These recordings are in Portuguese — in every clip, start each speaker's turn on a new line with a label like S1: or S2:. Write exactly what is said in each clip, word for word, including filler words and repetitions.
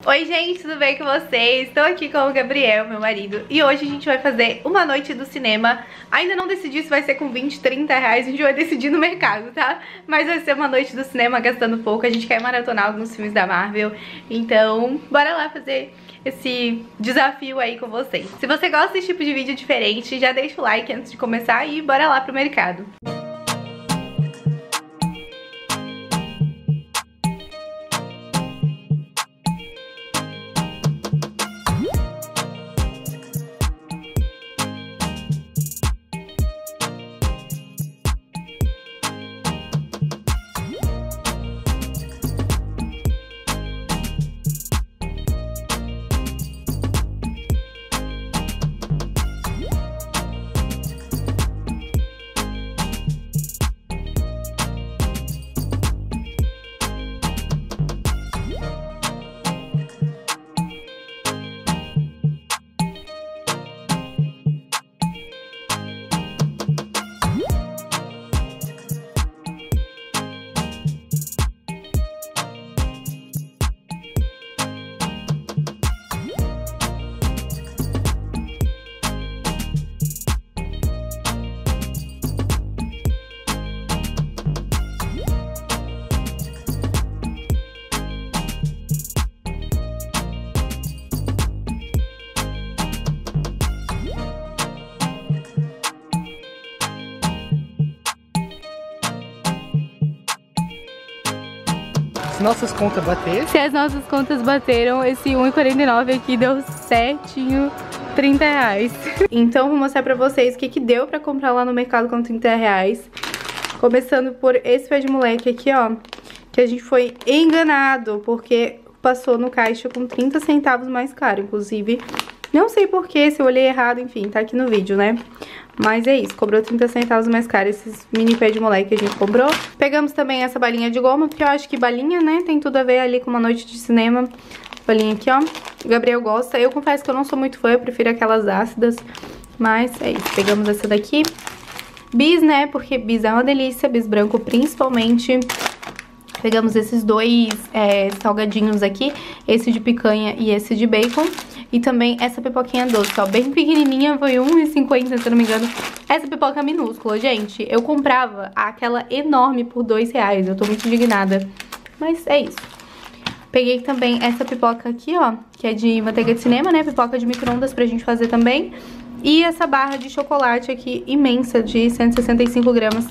S1: Oi gente, tudo bem com vocês? Estou aqui com o Gabriel, meu marido, e hoje a gente vai fazer uma noite do cinema. Ainda não decidi se vai ser com vinte, trinta reais, a gente vai decidir no mercado, tá? Mas vai ser uma noite do cinema gastando pouco, a gente quer maratonar alguns filmes da Marvel. Então, bora lá fazer esse desafio aí com vocês. Se você gosta desse tipo de vídeo diferente, já deixa o like antes de começar e bora lá pro mercado.
S2: Se nossas contas bateram.
S1: Se as nossas contas bateram, esse um e quarenta e nove aqui deu certinho trinta reais. Então vou mostrar pra vocês o que que deu pra comprar lá no mercado com trinta reais. Começando por esse pé de moleque aqui, ó, que a gente foi enganado, porque passou no caixa com trinta centavos mais caro, inclusive. Não sei porquê, se eu olhei errado, enfim, tá aqui no vídeo, né? Mas é isso, cobrou trinta centavos mais caro esses mini pé de moleque que a gente comprou. Pegamos também essa balinha de goma, porque eu acho que balinha, né, tem tudo a ver ali com uma noite de cinema. Balinha aqui, ó. O Gabriel gosta. Eu confesso que eu não sou muito fã, eu prefiro aquelas ácidas. Mas é isso, pegamos essa daqui. Bis, né, porque bis é uma delícia, bis branco principalmente. Pegamos esses dois é, salgadinhos aqui, esse de picanha e esse de bacon. E também essa pipoquinha doce, ó, bem pequenininha, foi um e cinquenta, se eu não me engano. Essa pipoca minúscula, gente, eu comprava aquela enorme por dois reais, eu tô muito indignada. Mas é isso. Peguei também essa pipoca aqui, ó, que é de manteiga de cinema, né, pipoca de micro-ondas pra gente fazer também. E essa barra de chocolate aqui, imensa, de cento e sessenta e cinco gramas.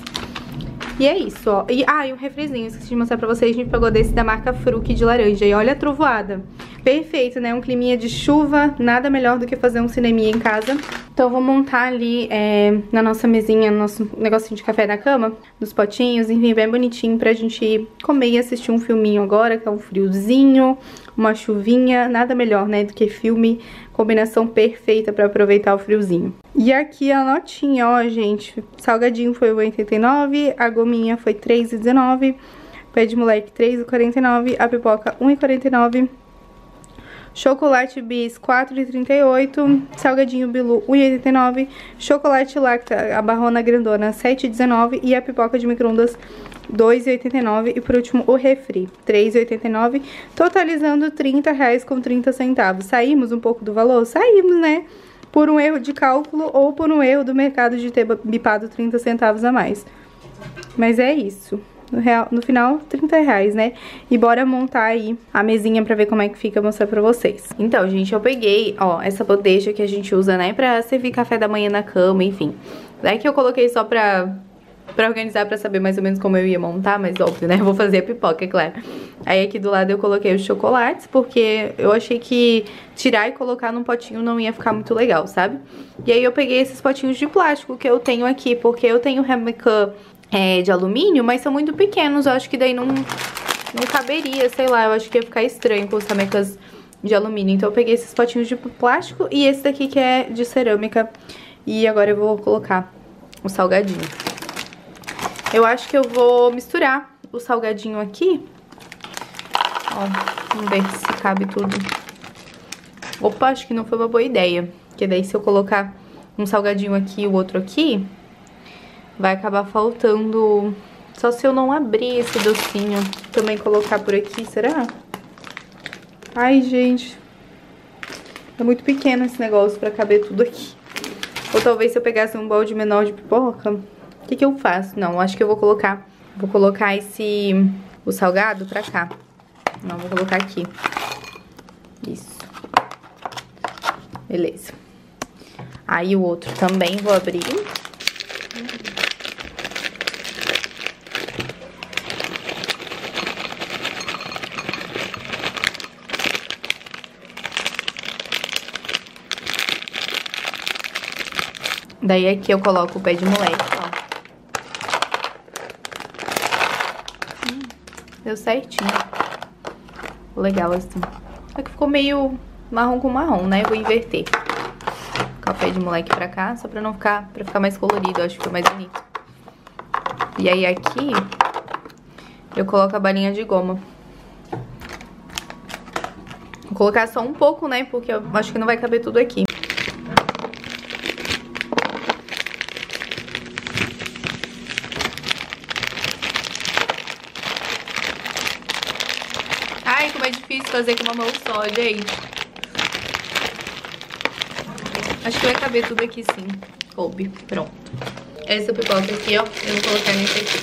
S1: E é isso, ó. E, ah, e um refrizinho, esqueci de mostrar pra vocês, a gente pegou desse da marca Fruc de laranja. E olha a trovoada. Perfeito, né? Um climinha de chuva, nada melhor do que fazer um cineminha em casa. Então eu vou montar ali é, na nossa mesinha, no nosso negocinho de café na cama, nos potinhos, enfim, bem bonitinho pra gente comer e assistir um filminho agora, que é um friozinho, uma chuvinha, nada melhor, né, do que filme, combinação perfeita pra aproveitar o friozinho. E aqui a notinha, ó, gente, salgadinho foi oitenta e nove, a gominha foi três reais e dezenove, pé de moleque três reais e quarenta e nove, a pipoca um real e quarenta e nove, chocolate bis quatro reais e trinta e oito, salgadinho Bilu um real e oitenta e nove, chocolate Lacta, a barrona grandona sete reais e dezenove e a pipoca de micro-ondas dois reais e oitenta e nove e por último o refri três reais e oitenta e nove, totalizando trinta reais com trinta centavos. Saímos um pouco do valor? Saímos, né? Por um erro de cálculo ou por um erro do mercado de ter bipado trinta centavos a mais. Mas é isso. No, real, no final, trinta reais, né? E bora montar aí a mesinha pra ver como é que fica, mostrar pra vocês. Então, gente, eu peguei, ó, essa bandeja que a gente usa, né, pra servir café da manhã na cama, enfim. Daí que eu coloquei só pra... pra organizar, pra saber mais ou menos como eu ia montar, mas óbvio, né, eu vou fazer a pipoca, é claro. Aí aqui do lado eu coloquei os chocolates, porque eu achei que tirar e colocar num potinho não ia ficar muito legal, sabe? E aí eu peguei esses potinhos de plástico que eu tenho aqui, porque eu tenho remecan é, de alumínio, mas são muito pequenos, eu acho que daí não, não caberia, sei lá, eu acho que ia ficar estranho com os remecans de alumínio. Então eu peguei esses potinhos de plástico e esse daqui que é de cerâmica. E agora eu vou colocar o salgadinho. Eu acho que eu vou misturar o salgadinho aqui. Ó, vamos ver se cabe tudo. Opa, acho que não foi uma boa ideia. Porque daí se eu colocar um salgadinho aqui e o outro aqui, vai acabar faltando. Só se eu não abrir esse docinho. Também colocar por aqui, será? Ai, gente. É muito pequeno esse negócio pra caber tudo aqui. Ou talvez se eu pegasse um balde menor de pipoca, o que que eu faço? Não, acho que eu vou colocar... Vou colocar esse... o salgado pra cá. Não, vou colocar aqui. Isso. Beleza. Aí o outro também vou abrir. Daí aqui eu coloco o pé de moleque, ó. Hum, deu certinho. Legal assim. Só que ficou meio marrom com marrom, né? Eu vou inverter. Vou colocar o pé de moleque pra cá, só pra não ficar, pra ficar mais colorido, eu acho que fica mais bonito. E aí aqui eu coloco a balinha de goma. Vou colocar só um pouco, né? Porque eu acho que não vai caber tudo aqui. Ai, como é difícil fazer com uma mão só, gente. Acho que vai caber tudo aqui sim. Coube. Pronto. Essa pipoca aqui, ó, eu vou colocar nesse aqui.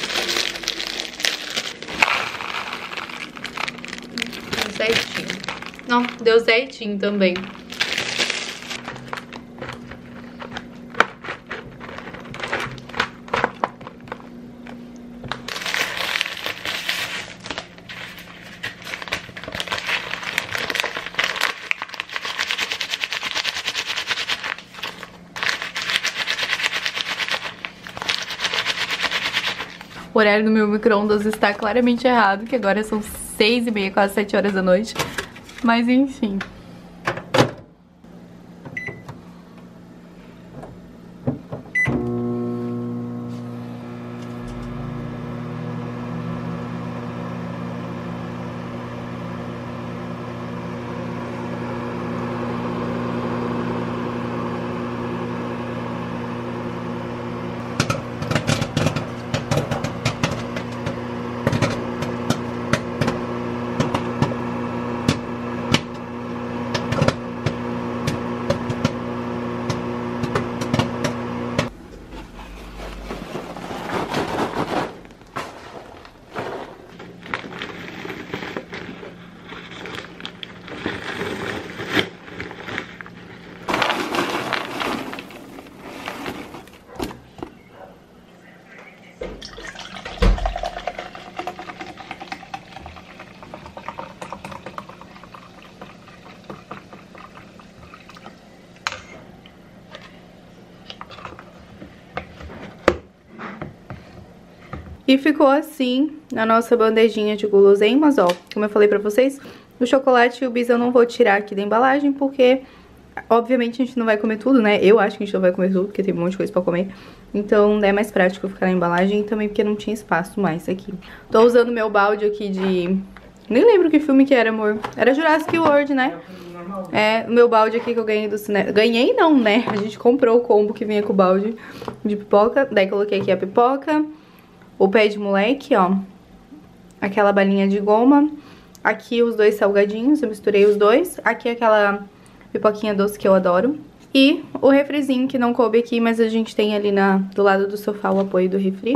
S1: Deu certinho. Não, deu certinho também. O horário do meu micro-ondas está claramente errado, que agora são seis e meia, quase sete horas da noite. Mas enfim. E ficou assim a nossa bandejinha de guloseimas, ó. Como eu falei pra vocês, o chocolate e o bis eu não vou tirar aqui da embalagem, porque obviamente a gente não vai comer tudo, né? Eu acho que a gente não vai comer tudo, porque tem um monte de coisa pra comer. Então é mais prático ficar na embalagem, e também porque não tinha espaço mais aqui. Tô usando meu balde aqui de... Nem lembro que filme que era, amor. Era Jurassic World, né? É, o meu balde aqui que eu ganhei do cinema. Ganhei não, né? A gente comprou o combo que vinha com o balde de pipoca. Daí coloquei aqui a pipoca, o pé de moleque, ó, aquela balinha de goma, aqui os dois salgadinhos, eu misturei os dois, aqui aquela pipoquinha doce que eu adoro, e o refrizinho que não coube aqui, mas a gente tem ali na, do lado do sofá o apoio do refri.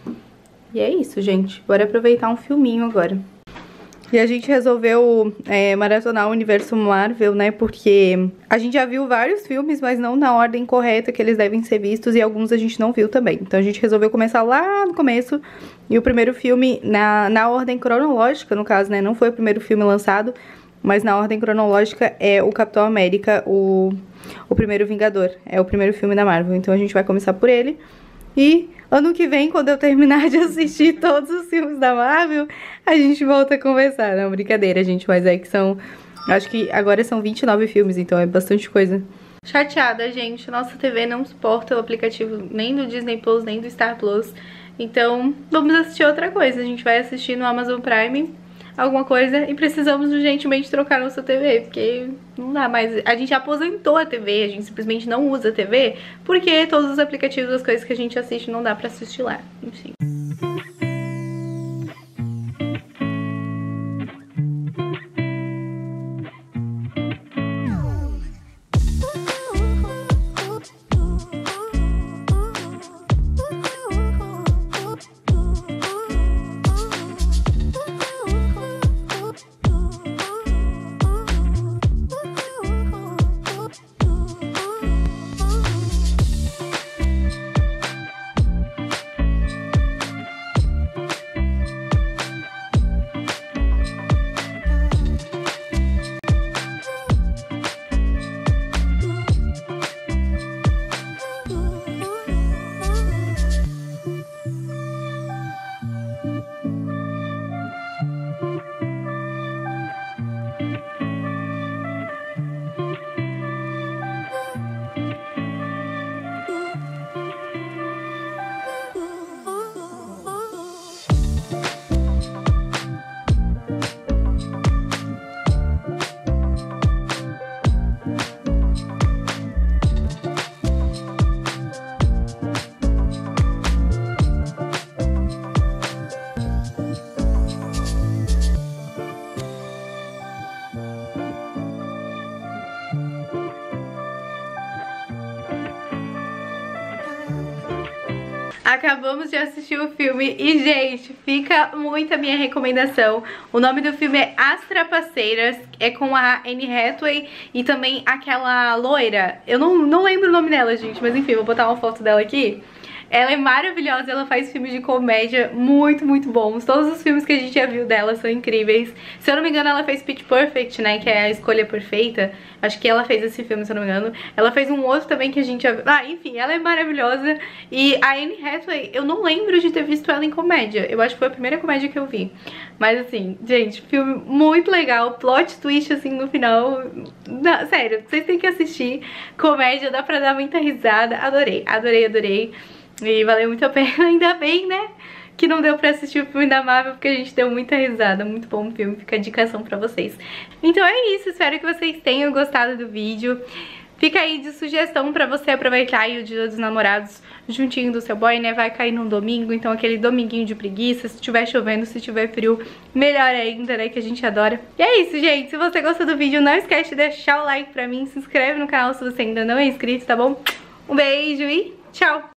S1: E é isso, gente, bora aproveitar um filminho agora. E a gente resolveu é, maratonar o universo Marvel, né, porque a gente já viu vários filmes, mas não na ordem correta que eles devem ser vistos, e alguns a gente não viu também. Então a gente resolveu começar lá no começo, e o primeiro filme, na, na ordem cronológica, no caso, né, não foi o primeiro filme lançado, mas na ordem cronológica é o Capitão América, o, o primeiro Vingador, é o primeiro filme da Marvel. Então a gente vai começar por ele, e ano que vem, quando eu terminar de assistir todos os filmes da Marvel, a gente volta a conversar. Não, brincadeira, gente, mas é que são... Acho que agora são vinte e nove filmes, então é bastante coisa. Chateada, gente. Nossa T V não suporta o aplicativo nem do Disney Plus, nem do Star Plus. Então, vamos assistir outra coisa. A gente vai assistir no Amazon Prime alguma coisa, e precisamos urgentemente trocar nossa T V, porque não dá mais. A gente aposentou a T V, a gente simplesmente não usa a T V, porque todos os aplicativos, as coisas que a gente assiste, não dá pra assistir lá. Enfim. Acabamos de assistir o filme e, gente, fica muito a minha recomendação. O nome do filme é As Trapaceiras, é com a Anne Hathaway e também aquela loira. Eu não, não lembro o nome dela, gente, mas enfim, vou botar uma foto dela aqui. Ela é maravilhosa, ela faz filmes de comédia muito, muito bons. Todos os filmes que a gente já viu dela são incríveis. Se eu não me engano, ela fez Pitch Perfect, né, que é a escolha perfeita. Acho que ela fez esse filme, se eu não me engano. Ela fez um outro também que a gente já viu. Ah, enfim, ela é maravilhosa. E a Anne Hathaway, eu não lembro de ter visto ela em comédia. Eu acho que foi a primeira comédia que eu vi. Mas assim, gente, filme muito legal. Plot twist, assim, no final. Não, sério, vocês têm que assistir. Comédia, dá pra dar muita risada. Adorei, adorei, adorei. E valeu muito a pena, ainda bem, né? Que não deu pra assistir o filme da Marvel, porque a gente deu muita risada. Muito bom o filme, fica a indicação pra vocês. Então é isso, espero que vocês tenham gostado do vídeo. Fica aí de sugestão pra você aproveitar aí o Dia dos Namorados juntinho do seu boy, né? Vai cair num domingo, então aquele dominguinho de preguiça. Se tiver chovendo, se tiver frio, melhor ainda, né? Que a gente adora. E é isso, gente. Se você gostou do vídeo, não esquece de deixar o like pra mim. Se inscreve no canal se você ainda não é inscrito, tá bom? Um beijo e tchau!